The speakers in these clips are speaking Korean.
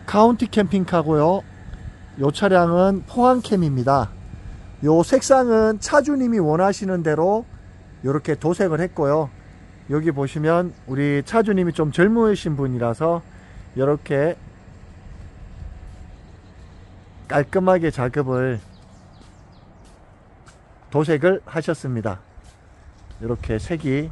카운티 캠핑카고요. 요 차량은 포항캠입니다. 요 색상은 차주님이 원하시는 대로 이렇게 도색을 했고요. 여기 보시면 우리 차주님이 좀 젊으신 분이라서 이렇게 깔끔하게 작업을 도색을 하셨습니다. 이렇게 색이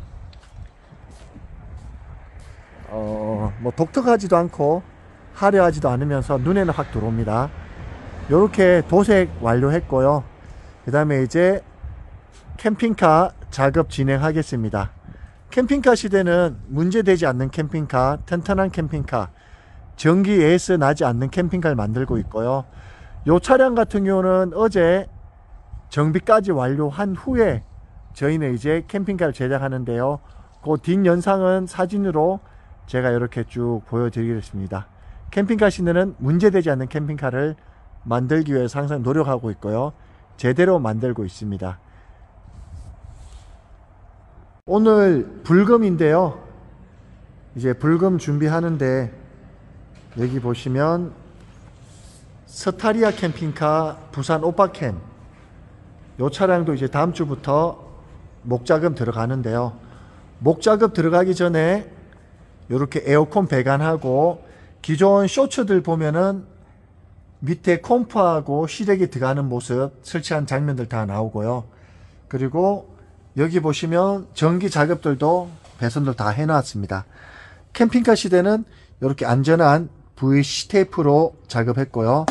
뭐 독특하지도 않고 화려하지도 않으면서 눈에는 확 들어옵니다. 이렇게 도색 완료했고요. 그 다음에 이제 캠핑카 작업 진행하겠습니다. 캠핑카 시대는 문제되지 않는 캠핑카, 튼튼한 캠핑카, 전기 AS 나지 않는 캠핑카를 만들고 있고요. 이 차량 같은 경우는 어제 정비까지 완료한 후에 저희는 이제 캠핑카를 제작하는데요. 그 뒷영상은 사진으로 제가 이렇게 쭉 보여드리겠습니다. 캠핑카 시대는 문제되지 않는 캠핑카를 만들기 위해서 항상 노력하고 있고요. 제대로 만들고 있습니다. 오늘 불금인데요. 이제 불금 준비하는데 여기 보시면 스타리아 캠핑카 부산 오빠캠 요 차량도 이제 다음 주부터 목작업 들어가는데요. 목작업 들어가기 전에 이렇게 에어컨 배관하고 기존 쇼츠들 보면은 밑에 콤프하고 시래기 들어가는 모습 설치한 장면들 다 나오고요. 그리고 여기 보시면 전기 작업들도 배선들 다 해놨습니다. 캠핑카 시대는 이렇게 안전한 VC 테이프로 작업했고요.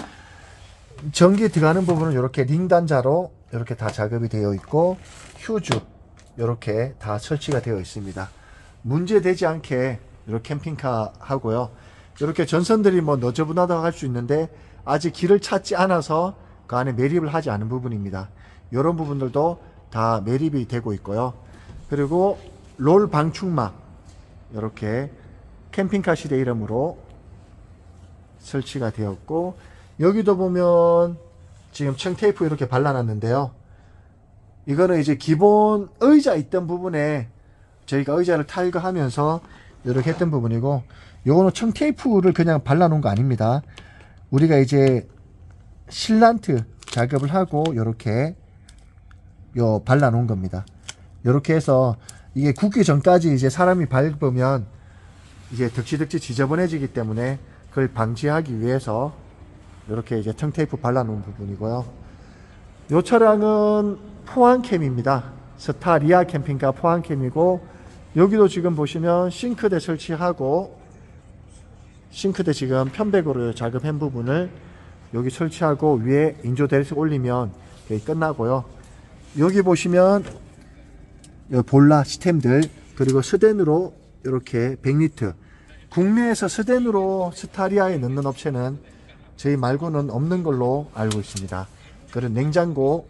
전기 들어가는 부분은 이렇게 링단자로 이렇게 다 작업이 되어 있고 휴즈 이렇게 다 설치가 되어 있습니다. 문제되지 않게 이렇게 캠핑카 하고요. 이렇게 전선들이 뭐 너저분하다고 할 수 있는데 아직 길을 찾지 않아서 그 안에 매립을 하지 않은 부분입니다. 이런 부분들도 다 매립이 되고 있고요. 그리고 롤 방충막 이렇게 캠핑카 시대 이름으로 설치가 되었고, 여기도 보면 지금 청테이프 이렇게 발라놨는데요. 이거는 이제 기본 의자 있던 부분에 저희가 의자를 탈거하면서 이렇게 했던 부분이고, 요거는 청테이프를 그냥 발라놓은 거 아닙니다. 우리가 이제 실란트 작업을 하고 이렇게 발라놓은 겁니다. 이렇게 해서 이게 굳기 전까지 이제 사람이 밟으면 이제 덕지덕지 지저분해지기 때문에 그걸 방지하기 위해서 이렇게 이제 청테이프 발라놓은 부분이고요. 이 차량은 포항캠입니다. 스타리아 캠핑카 포항캠이고, 여기도 지금 보시면 싱크대 설치하고, 싱크대 지금 편백으로 작업한 부분을 여기 설치하고 위에 인조 델스 올리면 여기 끝나고요. 여기 보시면 볼라 시스템들, 그리고 스댄으로 이렇게 100리터, 국내에서 스댄으로 스타리아에 넣는 업체는 저희 말고는 없는 걸로 알고 있습니다. 그런 냉장고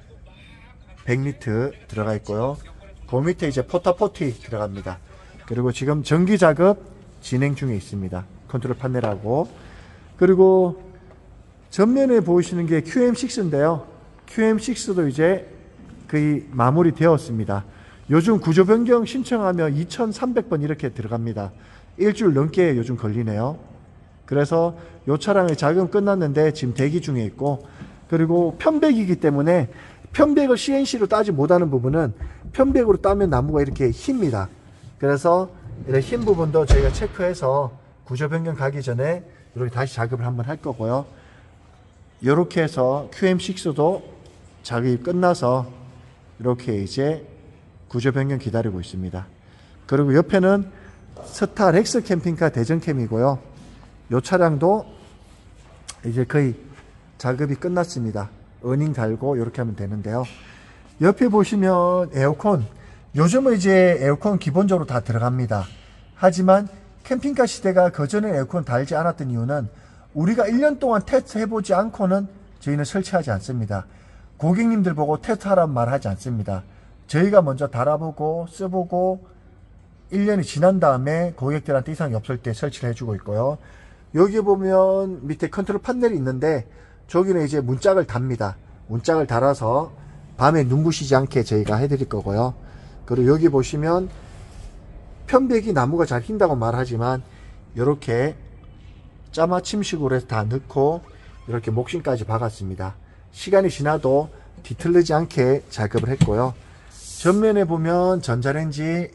100리터 들어가 있고요. 그 밑에 이제 포타포티 들어갑니다. 그리고 지금 전기 작업 진행 중에 있습니다. 컨트롤 판넬하고. 그리고 전면에 보이시는 게 QM6인데요. QM6도 이제 거의 마무리 되었습니다. 요즘 구조 변경 신청하면 2300번 이렇게 들어갑니다. 일주일 넘게 요즘 걸리네요. 그래서 요 차량의 작업 끝났는데 지금 대기 중에 있고, 그리고 편백이기 때문에 편백을 CNC로 따지 못하는 부분은 편백으로 따면 나무가 이렇게 힙니다. 그래서 이런 흰 부분도 저희가 체크해서 구조 변경 가기 전에 이렇게 다시 작업을 한번 할 거고요. 이렇게 해서 QM6도 작업이 끝나서 이렇게 이제 구조 변경 기다리고 있습니다. 그리고 옆에는 스타렉스 캠핑카 대전캠이고요. 이 차량도 이제 거의 작업이 끝났습니다. 어닝 달고 이렇게 하면 되는데요. 옆에 보시면 에어컨, 요즘은 이제 에어컨 기본적으로 다 들어갑니다. 하지만 캠핑카 시대가 그전에 에어컨 달지 않았던 이유는 우리가 1년 동안 테스트 해보지 않고는 저희는 설치하지 않습니다. 고객님들 보고 테스트하라는 말 하지 않습니다. 저희가 먼저 달아보고 써보고 1년이 지난 다음에 고객들한테 이상이 없을 때 설치를 해주고 있고요. 여기 보면 밑에 컨트롤 판넬이 있는데 저기는 이제 문짝을 답니다. 문짝을 달아서 밤에 눈 부시지 않게 저희가 해드릴 거고요. 그리고 여기 보시면 편백이 나무가 잘 휜다고 말하지만 이렇게 짜맞춤식으로 해서 다 넣고 이렇게 목심까지 박았습니다. 시간이 지나도 뒤틀리지 않게 작업을 했고요. 전면에 보면 전자레인지,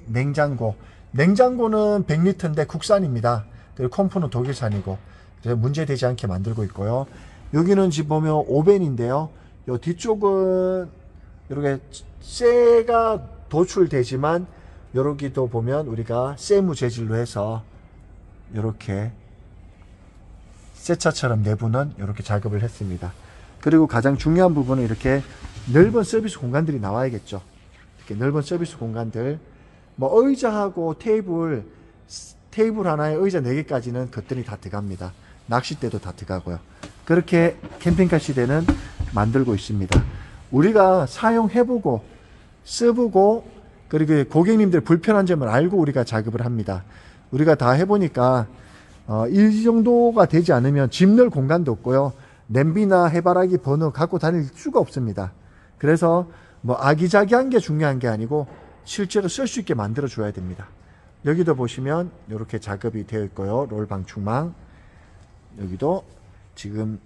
냉장고는 100리터인데 국산입니다. 그리고 컴프는 독일산이고 그래서 문제되지 않게 만들고 있고요. 여기는 지금 보면 오븐인데요. 요 뒤쪽은 이렇게 쇠가 도출되지만 여기도 보면 우리가 쇠무 재질로 해서 이렇게 쇠차처럼 내부는 이렇게 작업을 했습니다. 그리고 가장 중요한 부분은 이렇게 넓은 서비스 공간들이 나와야겠죠. 이렇게 넓은 서비스 공간들, 뭐 의자하고 테이블 하나에 의자 4개까지는 것들이 다 들어갑니다. 낚싯대도 다 들어가고요. 그렇게 캠핑카 시대는 만들고 있습니다. 우리가 사용해보고 써보고 그리고 고객님들 불편한 점을 알고 우리가 작업을 합니다. 우리가 다 해보니까 이 정도가 되지 않으면 집 넣을 공간도 없고요. 냄비나 해바라기 버너 갖고 다닐 수가 없습니다. 그래서 뭐 아기자기한 게 중요한 게 아니고 실제로 쓸 수 있게 만들어 줘야 됩니다. 여기도 보시면 이렇게 작업이 되어 있고요. 롤방 중망, 여기도 지금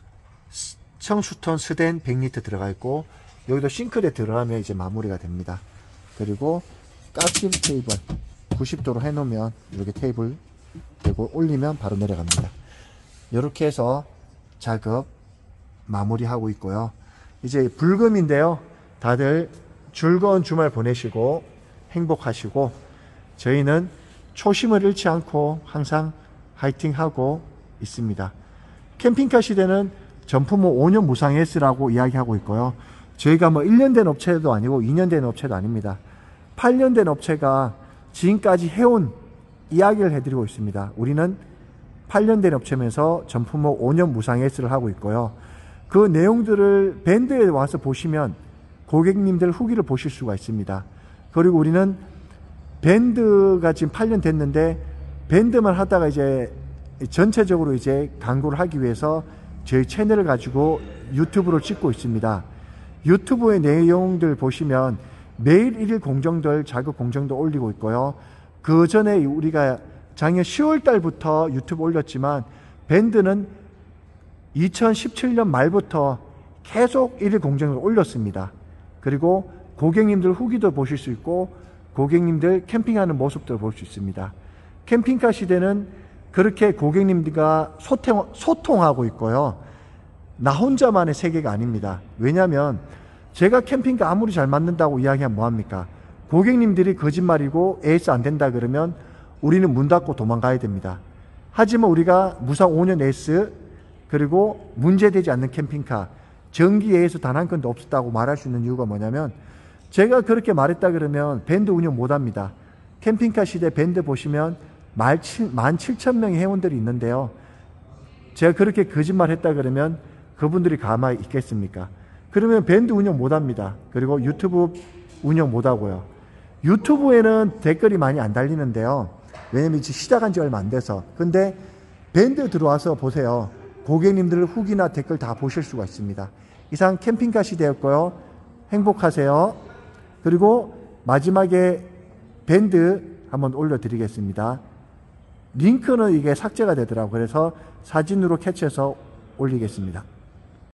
청수톤 스덴 100리터 들어가 있고 여기도 싱크대 들어가면 이제 마무리가 됩니다. 그리고 까칠 테이블 90도로 해놓으면 이렇게 테이블 되고 올리면 바로 내려갑니다. 이렇게 해서 작업 마무리하고 있고요. 이제 불금인데요. 다들 즐거운 주말 보내시고 행복하시고 저희는 초심을 잃지 않고 항상 화이팅하고 있습니다. 캠핑카 시대는 전품모 5년 무상 S라고 이야기하고 있고요. 저희가 뭐 1년 된 업체도 아니고 2년 된 업체도 아닙니다. 8년 된 업체가 지금까지 해온 이야기를 해드리고 있습니다. 우리는 8년 된 업체면서 전품모 5년 무상 S를 하고 있고요. 그 내용들을 밴드에 와서 보시면 고객님들 후기를 보실 수가 있습니다. 그리고 우리는 밴드가 지금 8년 됐는데 밴드만 하다가 이제 전체적으로 이제 광고를 하기 위해서 저희 채널을 가지고 유튜브를 찍고 있습니다. 유튜브의 내용들 보시면 매일 1일 공정들 작업 공정도 올리고 있고요. 그 전에 우리가 작년 10월 달부터 유튜브 올렸지만 밴드는 2017년 말부터 계속 1일 공정을 올렸습니다. 그리고 고객님들 후기도 보실 수 있고 고객님들 캠핑하는 모습도 볼 수 있습니다. 캠핑카 시대는 그렇게 고객님들과 소통하고 있고요. 나 혼자만의 세계가 아닙니다. 왜냐하면 제가 캠핑카 아무리 잘 만든다고 이야기하면 뭐합니까? 고객님들이 거짓말이고 AS 안 된다 그러면 우리는 문 닫고 도망가야 됩니다. 하지만 우리가 무상 5년 AS 그리고 문제되지 않는 캠핑카 전기 AS 단 한 건도 없었다고 말할 수 있는 이유가 뭐냐면 제가 그렇게 말했다 그러면 밴드 운영 못합니다. 캠핑카 시대 밴드 보시면 17,000명의 회원들이 있는데요. 제가 그렇게 거짓말 했다 그러면 그분들이 가만히 있겠습니까? 그러면 밴드 운영 못합니다. 그리고 유튜브 운영 못하고요. 유튜브에는 댓글이 많이 안 달리는데요. 왜냐면 이제 시작한 지 얼마 안 돼서. 근데 밴드 들어와서 보세요. 고객님들 후기나 댓글 다 보실 수가 있습니다. 이상 캠핑카 시대였고요. 행복하세요. 그리고 마지막에 밴드 한번 올려드리겠습니다. 링크는 이게 삭제가 되더라고요. 그래서 사진으로 캡처해서 올리겠습니다.